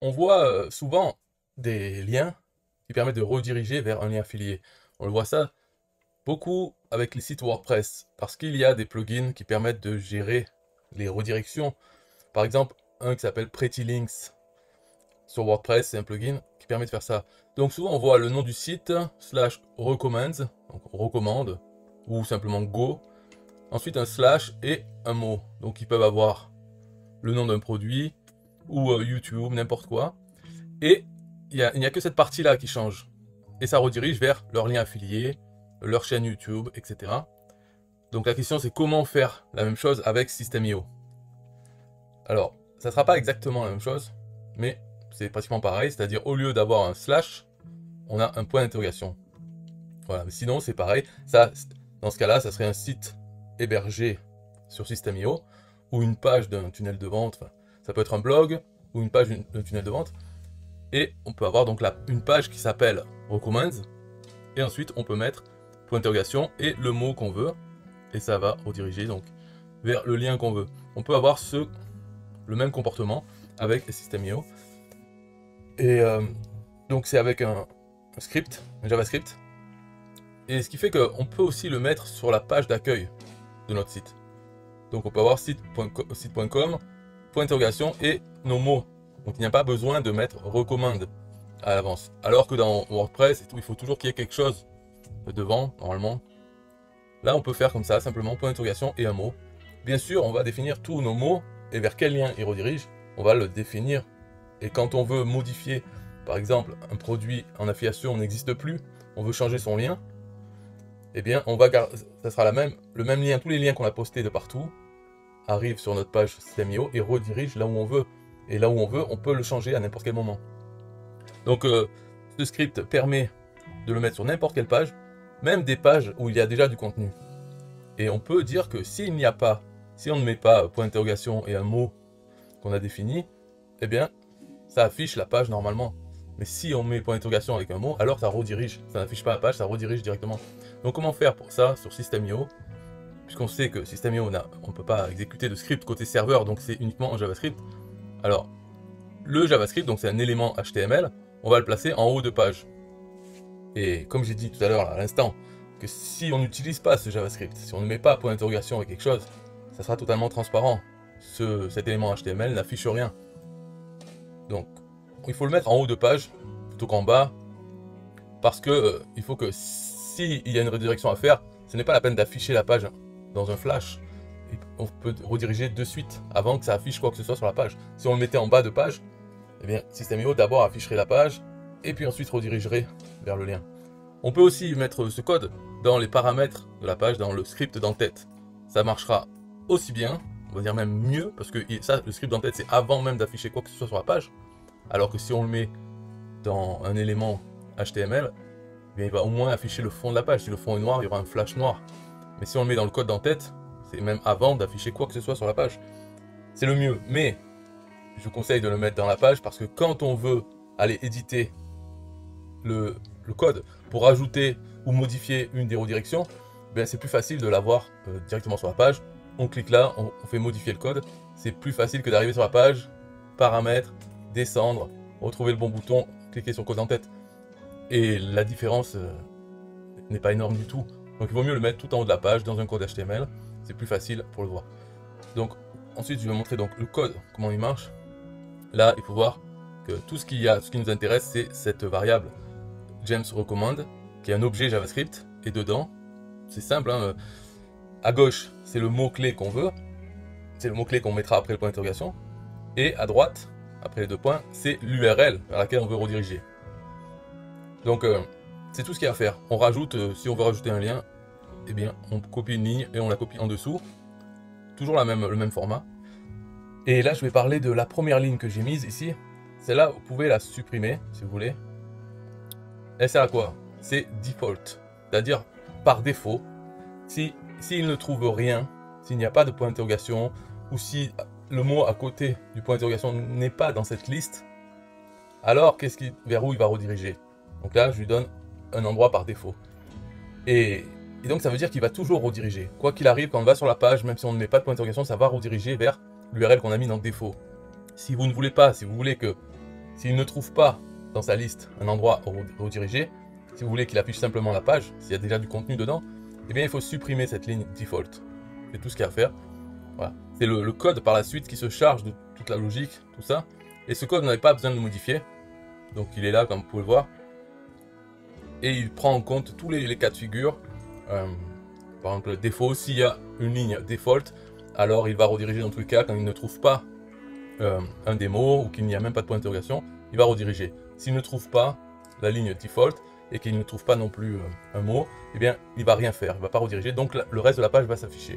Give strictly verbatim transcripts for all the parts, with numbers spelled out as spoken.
On voit euh, souvent des liens qui permettent de rediriger vers un lien affilié. On le voit ça beaucoup avec les sites WordPress, parce qu'il y a des plugins qui permettent de gérer les redirections. Par exemple, un qui s'appelle Pretty Links sur WordPress, c'est un plugin qui permet de faire ça. Donc souvent on voit le nom du site, slash recommends, donc recommande, ou simplement go, ensuite un slash et un mot. Donc ils peuvent avoir le nom d'un produit, ou euh, YouTube, n'importe quoi. Et il n'y a, a que cette partie-là qui change. Et ça redirige vers leur lien affilié, leur chaîne YouTube, et cetera. Donc la question c'est comment faire la même chose avec System.io. Alors, ça ne sera pas exactement la même chose, mais c'est pratiquement pareil, c'est-à-dire au lieu d'avoir un slash, on a un point d'interrogation. Voilà, mais sinon c'est pareil. Ça, dans ce cas-là, ça serait un site hébergé sur System.io, ou une page d'un tunnel de vente, enfin, ça peut être un blog, ou une page d'un tunnel de vente, et on peut avoir donc là une page qui s'appelle Recommends, et ensuite on peut mettre point d'interrogation et le mot qu'on veut, et ça va rediriger donc vers le lien qu'on veut. On peut avoir ce, le même comportement avec System.io, et euh, donc c'est avec un, un script, un JavaScript, et ce qui fait qu'on peut aussi le mettre sur la page d'accueil de notre site. Donc on peut avoir site point com, point d'interrogation et nos mots. Donc il n'y a pas besoin de mettre recommande à l'avance. Alors que dans WordPress et tout, il faut toujours qu'il y ait quelque chose devant, normalement. Là on peut faire comme ça, simplement point d'interrogation et un mot. Bien sûr, on va définir tous nos mots et vers quel lien ils redirigent. On va le définir. Et quand on veut modifier, par exemple, un produit en affiliation n'existe plus, on veut changer son lien, eh bien, on va garder, ça sera la même, le même lien, tous les liens qu'on a postés de partout arrivent sur notre page System.io et redirigent là où on veut. Et là où on veut, on peut le changer à n'importe quel moment. Donc, euh, ce script permet de le mettre sur n'importe quelle page, même des pages où il y a déjà du contenu. Et on peut dire que s'il n'y a pas, si on ne met pas point d'interrogation et un mot qu'on a défini, eh bien, ça affiche la page normalement. Mais si on met point d'interrogation avec un mot, alors ça redirige. Ça n'affiche pas la page, ça redirige directement. Donc comment faire pour ça sur System.io? Puisqu'on sait que System.io, on ne peut pas exécuter de script côté serveur, donc c'est uniquement en JavaScript. Alors, le JavaScript, donc c'est un élément H T M L, on va le placer en haut de page. Et comme j'ai dit tout à l'heure, à l'instant, que si on n'utilise pas ce JavaScript, si on ne met pas point d'interrogation avec quelque chose, ça sera totalement transparent. Ce, cet élément H T M L n'affiche rien. Donc, il faut le mettre en haut de page, plutôt qu'en bas, parce que euh, il faut que s'il y a une redirection à faire, ce n'est pas la peine d'afficher la page dans un flash. Et on peut rediriger de suite, avant que ça affiche quoi que ce soit sur la page. Si on le mettait en bas de page, eh bien, System.io d'abord afficherait la page, et puis ensuite redirigerait vers le lien. On peut aussi mettre ce code dans les paramètres de la page, dans le script d'en-tête. Ça marchera aussi bien, on va dire même mieux, parce que ça, le script d'en-tête, c'est avant même d'afficher quoi que ce soit sur la page. Alors que si on le met dans un élément H T M L, eh bien, il va au moins afficher le fond de la page. Si le fond est noir, il y aura un flash noir. Mais si on le met dans le code d'en-tête, c'est même avant d'afficher quoi que ce soit sur la page. C'est le mieux, mais je conseille de le mettre dans la page parce que quand on veut aller éditer le, le code pour ajouter ou modifier une des redirections, eh c'est plus facile de l'avoir euh, directement sur la page. On clique là, on, on fait modifier le code. C'est plus facile que d'arriver sur la page, paramètres, descendre, retrouver le bon bouton, cliquer sur code en tête. Et la différence euh, n'est pas énorme du tout. Donc il vaut mieux le mettre tout en haut de la page dans un code H T M L. C'est plus facile pour le voir. Donc ensuite je vais montrer donc le code, comment il marche. Là il faut voir que tout ce, qu'il y a, ce qui nous intéresse c'est cette variable James Recommend qui est un objet JavaScript. Et dedans, c'est simple, hein, à gauche c'est le mot-clé qu'on veut. C'est le mot-clé qu'on mettra après le point d'interrogation. Et à droite, après les deux points, c'est l'U R L vers laquelle on veut rediriger. Donc, euh, c'est tout ce qu'il y a à faire. On rajoute, euh, si on veut rajouter un lien, eh bien, on copie une ligne et on la copie en dessous. Toujours la même, le même format. Et là, je vais parler de la première ligne que j'ai mise ici. Celle-là, vous pouvez la supprimer, si vous voulez. Elle sert à quoi? C'est default. C'est-à-dire, par défaut, si, s'il ne trouve rien, s'il n'y a pas de point d'interrogation, ou si le mot à côté du point d'interrogation n'est pas dans cette liste, alors qu'est-ce qui, vers où il va rediriger? Donc là, je lui donne un endroit par défaut. Et, et donc, ça veut dire qu'il va toujours rediriger. Quoi qu'il arrive, quand on va sur la page, même si on ne met pas de point d'interrogation, ça va rediriger vers l'U R L qu'on a mis dans le défaut. Si vous ne voulez pas, si vous voulez que S'il ne trouve pas dans sa liste un endroit à rediriger, si vous voulez qu'il affiche simplement la page, s'il y a déjà du contenu dedans, eh bien il faut supprimer cette ligne default. C'est tout ce qu'il y a à faire. Voilà. C'est le, le code par la suite qui se charge de toute la logique, tout ça. Et ce code, vous n'avez pas besoin de le modifier. Donc il est là, comme vous pouvez le voir. Et il prend en compte tous les, les cas de figure. Euh, par exemple, le défaut, s'il y a une ligne default, alors il va rediriger dans tous les cas quand il ne trouve pas euh, un des mots ou qu'il n'y a même pas de point d'interrogation, il va rediriger. S'il ne trouve pas la ligne default et qu'il ne trouve pas non plus euh, un mot, eh bien il va rien faire, il va pas rediriger, donc la, le reste de la page va s'afficher.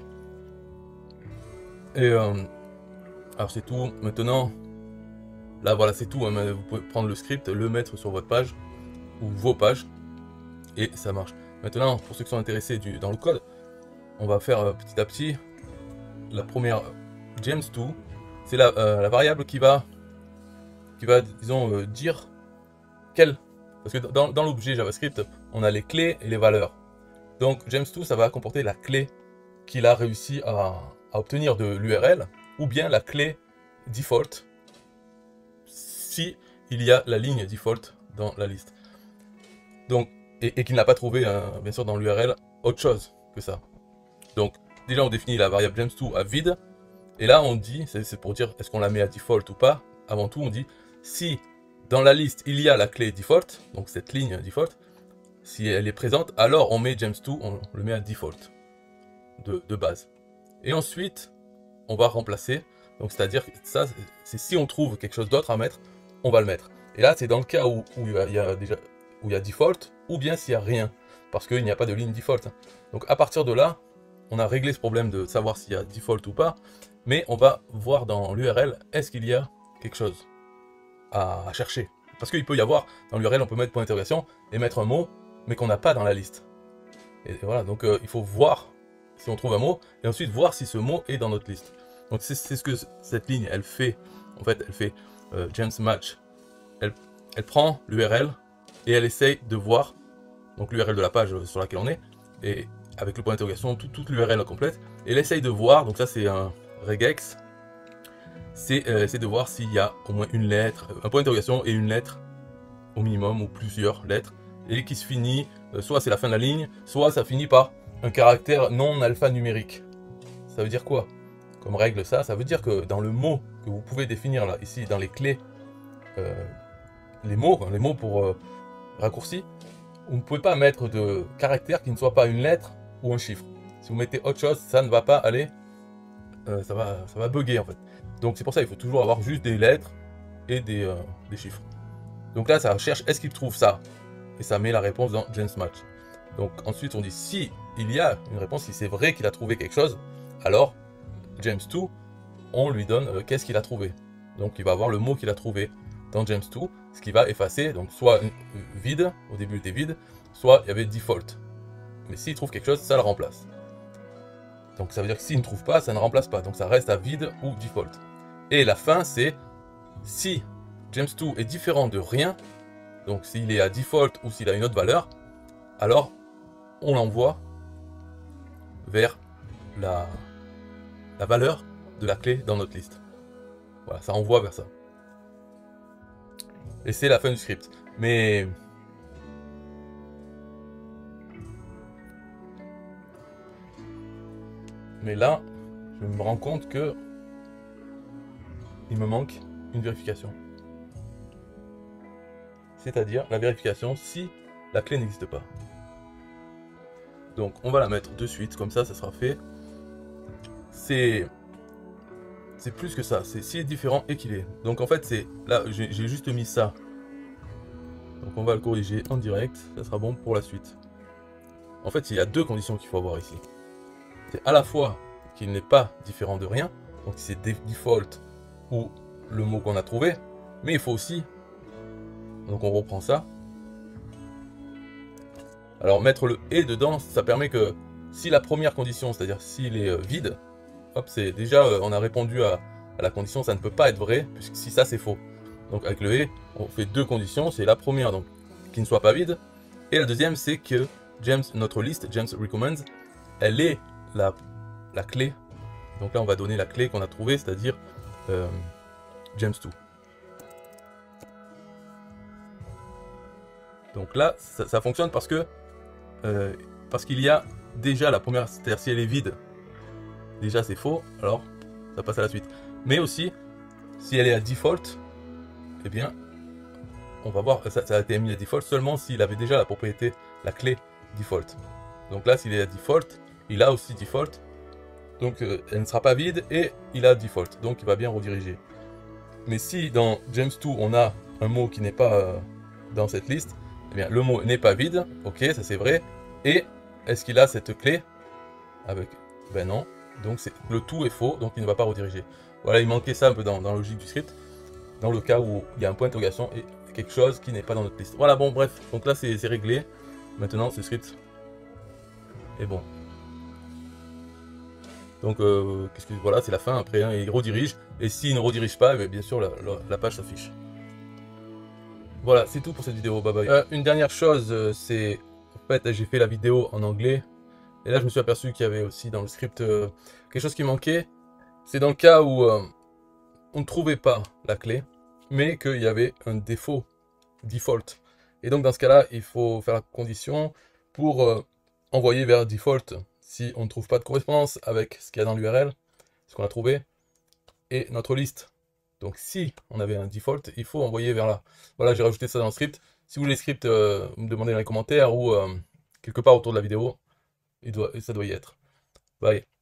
Et euh, alors c'est tout. Maintenant, là voilà, c'est tout. Hein, vous pouvez prendre le script, le mettre sur votre page ou vos pages et ça marche. Maintenant, pour ceux qui sont intéressés du, dans le code, on va faire euh, petit à petit. La première James deux, c'est la, euh, la variable qui va, qui va disons, euh, dire quelle. Parce que dans, dans l'objet JavaScript, on a les clés et les valeurs. Donc James deux, ça va comporter la clé qu'il a réussi à, à obtenir de l'U R L, ou bien la clé default, si il y a la ligne default dans la liste. Donc, et, et qu'il n'a pas trouvé, hein, bien sûr, dans l'U R L, autre chose que ça. Donc, déjà, on définit la variable James deux à vide, et là, on dit, c'est pour dire est-ce qu'on la met à default ou pas. Avant tout, on dit si dans la liste il y a la clé default, donc cette ligne default, si elle est présente, alors on met James deux, on le met à default de, de base. Et ensuite, on va remplacer, donc c'est-à-dire que ça, c'est si on trouve quelque chose d'autre à mettre, on va le mettre. Et là, c'est dans le cas où, où, il y a, il y a déjà, où il y a default, ou bien s'il n'y a rien, parce qu'il n'y a pas de ligne default. Donc à partir de là, on a réglé ce problème de savoir s'il y a default ou pas, mais on va voir dans l'U R L, est-ce qu'il y a quelque chose à chercher. Parce qu'il peut y avoir, dans l'U R L, on peut mettre point d'interrogation et mettre un mot, mais qu'on n'a pas dans la liste. Et voilà, donc euh, il faut voir si on trouve un mot, et ensuite voir si ce mot est dans notre liste. Donc c'est ce que cette ligne, elle fait. En fait, elle fait euh, James Match. Elle, elle prend l'U R L, et elle essaye de voir, donc l'U R L de la page sur laquelle on est, et avec le point d'interrogation, tout, toute l'U R L complète, et elle essaye de voir, donc ça c'est un regex, c'est euh, de voir s'il y a au moins une lettre, un point d'interrogation et une lettre au minimum, ou plusieurs lettres, et qui se finit, euh, soit c'est la fin de la ligne, soit ça finit par un caractère non alphanumérique. Ça veut dire quoi? Comme règle ça, ça veut dire que dans le mot que vous pouvez définir là, ici dans les clés, euh, les mots, les mots pour euh, raccourci, vous ne pouvez pas mettre de caractère qui ne soit pas une lettre ou un chiffre. Si vous mettez autre chose, ça ne va pas aller, euh, ça va, ça va bugger en fait. Donc c'est pour ça qu'il faut toujours avoir juste des lettres et des, euh, des chiffres. Donc là, ça cherche, est-ce qu'il trouve ça? Et ça met la réponse dans James Match. Donc ensuite, on dit si il y a une réponse, si c'est vrai qu'il a trouvé quelque chose, alors James deux, on lui donne euh, qu'est-ce qu'il a trouvé. Donc il va avoir le mot qu'il a trouvé dans James deux, ce qui va effacer, donc soit vide, au début il était vide, soit il y avait default. Mais s'il trouve quelque chose, ça le remplace. Donc ça veut dire que s'il ne trouve pas, ça ne remplace pas. Donc ça reste à vide ou default. Et la fin, c'est si James deux est différent de rien, donc s'il est à default ou s'il a une autre valeur, alors on l'envoie vers la, la valeur de la clé dans notre liste. Voilà, ça envoie vers ça. Et c'est la fin du script. Mais mais là, je me rends compte que il me manque une vérification. C'est-à-dire la vérification si la clé n'existe pas. Donc on va la mettre de suite, comme ça, ça sera fait. C'est c'est plus que ça, c'est s'il est différent et qu'il est. Donc en fait, c'est là, j'ai juste mis ça. Donc on va le corriger en direct, ça sera bon pour la suite. En fait, il y a deux conditions qu'il faut avoir ici. C'est à la fois qu'il n'est pas différent de rien, donc c'est default ou le mot qu'on a trouvé, mais il faut aussi, donc on reprend ça. Alors mettre le et dedans, ça permet que si la première condition, c'est-à-dire s'il est vide, hop, c'est déjà, on a répondu à, à la condition, ça ne peut pas être vrai, puisque si ça c'est faux. Donc avec le et, on fait deux conditions, c'est la première, donc qu'il ne soit pas vide, et la deuxième, c'est que James, notre liste, James recommends, elle est la, la clé. Donc là, on va donner la clé qu'on a trouvée, c'est-à-dire euh, James deux. Donc là, ça, ça fonctionne parce que euh, parce qu'il y a déjà la première, c'est-à-dire si elle est vide, déjà c'est faux, alors ça passe à la suite. Mais aussi, si elle est à default, eh bien, on va voir, ça, ça a été mis à default seulement s'il avait déjà la propriété, la clé default. Donc là, s'il est à default, il a aussi default, donc euh, elle ne sera pas vide et il a default, donc il va bien rediriger. Mais si dans James deux, on a un mot qui n'est pas euh, dans cette liste, eh bien, le mot n'est pas vide, ok, ça c'est vrai, et est-ce qu'il a cette clé avec, ben non, donc le tout est faux, donc il ne va pas rediriger. Voilà, il manquait ça un peu dans, dans la logique du script, dans le cas où il y a un point d'interrogation et quelque chose qui n'est pas dans notre liste. Voilà, bon, bref, donc là c'est réglé, maintenant ce script est bon. Donc, euh, qu'est-ce que voilà, c'est la fin. Après, hein, il redirige. Et s'il ne redirige pas, bien sûr, la, la, la page s'affiche. Voilà, c'est tout pour cette vidéo. Bye bye. Euh, une dernière chose, euh, c'est en fait, j'ai fait la vidéo en anglais. Et là, je me suis aperçu qu'il y avait aussi dans le script euh, quelque chose qui manquait. C'est dans le cas où euh, on ne trouvait pas la clé, mais qu'il y avait un défaut default. Et donc, dans ce cas-là, il faut faire la condition pour euh, envoyer vers default si on ne trouve pas de correspondance avec ce qu'il y a dans l'U R L, ce qu'on a trouvé, et notre liste. Donc si on avait un default, il faut envoyer vers là. Voilà, j'ai rajouté ça dans le script. Si vous voulez le script, euh, me demandez dans les commentaires ou euh, quelque part autour de la vidéo, il doit, ça doit y être. Bye.